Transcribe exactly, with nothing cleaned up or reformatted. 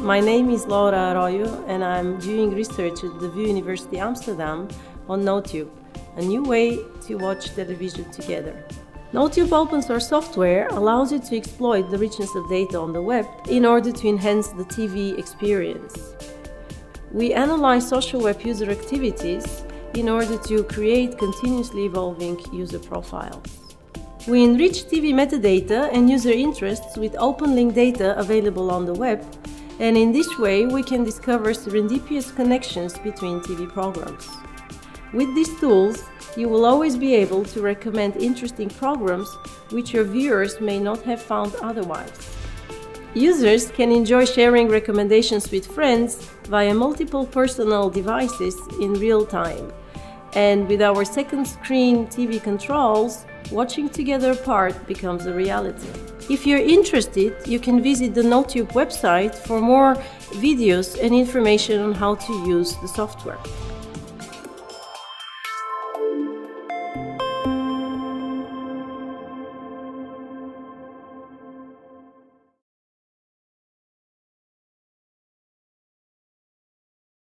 My name is Laura Arroyo and I'm doing research at the V U University Amsterdam on NoTube, a new way to watch television together. NoTube open source software allows you to exploit the richness of data on the web in order to enhance the T V experience. We analyze social web user activities in order to create continuously evolving user profiles. We enrich T V metadata and user interests with open link data available on the web, and in this way we can discover serendipitous connections between T V programs. With these tools, you will always be able to recommend interesting programs which your viewers may not have found otherwise. Users can enjoy sharing recommendations with friends via multiple personal devices in real time. And with our second screen T V controls, watching together part becomes a reality. If you're interested, you can visit the NoTube website for more videos and information on how to use the software.